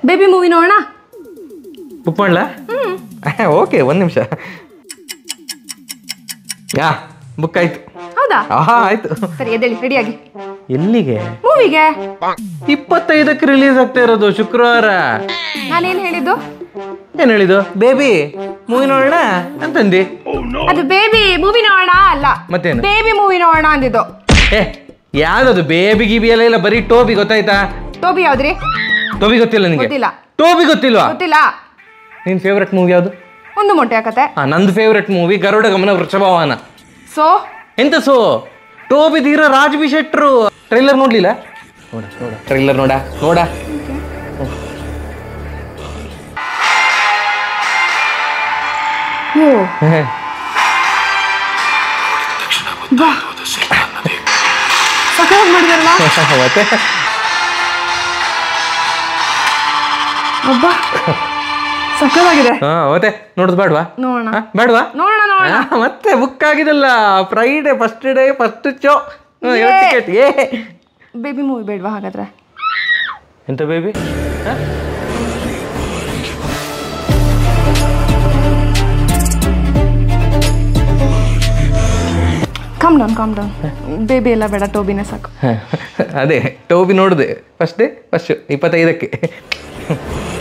Baby movie ನೋಡೋಣ. Book ಮಾಡ್ಲಾ? Okay, ಒಂದು ನಿಮಿಷ. ಯಾ ಬುಕ್ ಆಯ್ತು. ಹೌದಾ? ಆಯ್ತು. ಸರಿ, ಎದ್ದೇಳಿ ರೆಡಿಯಾಗಿ. ಎಲ್ಲಿಗೆ? ಮೂವಿಗೆ. 25ಕ್ಕೆ ರಿಲೀಸ್ ಆಗ್ತಾ ಇರೋದು, ಶುಕ್ರವಾರ. ನಾನೇನ್ ಹೇಳಿದ್ದು? ಏನ್ ಹೇಳಿದ್ದು? ಬೇಬಿ ಮೂವಿ ನೋಡೋಣ ಅಂತಂದಿ. ಅದು ಬೇಬಿ ಮೂವಿ ನೋಡೋಣ ಅಲ್ಲ, ಮತ್ತೇನು? ಬೇಬಿ ಮೂವಿ ನೋಡೋಣ ಅಂದಿದ್ದು. ಯಾವ್ದದು ಬೇಬಿ ಗಿಬಿ ಎಲ್ಲ ಬರೀ ಟೋಬಿ, ಗೊತ್ತಾಯ್ತಾ? ಟೋಬಿ ಯಾವ್ದ್ರಿ? ಟೋಬಿ ಗೊತ್ತಿಲ್ಲ ನಿಂಗೆ? ಗೊತ್ತಿಲ್ಲ. ಟೋಬಿ ಗೊತ್ತಿಲ್ವಾ? ಗೊತ್ತಿಲ್ಲ. ನಿನ್ ಫೇವ್ರೆಟ್ ಮೂವಿ ಯಾವ್ದು? ಒಂದು ಮೊಟ್ಟೆ ಕತೆ. ನಂದು ಫೇವ್ರೆಟ್ ಮೂವಿ ಗರುಡ ಗಮನ ವೃಷಭವಾಹನ. ಸೋ ಎಂತ ಸೋ? ಟೋಬಿ ಧೀರ ರಾಜ್ಬಿ ಶೆಟ್ರು. ಟ್ರೈಲರ್ ನೋಡ್ಲಿಲ್ಲ? ನೋಡ ಟ್ರೈಲರ್ ನೋಡ. ಸಖತ್ ಮಾಡಿದಾರಲ್ಲ. ಮತ್ತೆ ಅಬ್ಬಾ ಸಖತ್ತಾಗಿದೆ. ಮತ್ತೆ ನೋಡುದು ಬೇಡವಾ? ನೋಡೋಣ. ಬೇಡವಾ? ನೋಡೋಣ. ಮತ್ತೆ ಬುಕ್ ಆಗಿದಲ್ಲ, Friday first day first show. Ticket. Baby movie ಬೇಡವಾ ಹಾಗಾದ್ರೆ? ಎಂತ ಬೇಬಿ? Calm down. ಬೇಬಿ ಎಲ್ಲ ಬೇಡ, ಟೋಬಿನೇ ಸಾಕು. ಅದೇ ಟೋಬಿ ನೋಡುದೆ ಫಸ್ಟ್ ಡೇ ಫಸ್ಟ್ 25ಕ್ಕೆ.